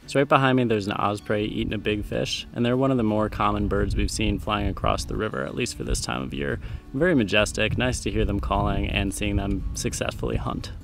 So right behind me there's an osprey eating a big fish, and they're one of the more common birds we've seen flying across the river, at least for this time of year. Very majestic, nice to hear them calling and seeing them successfully hunt.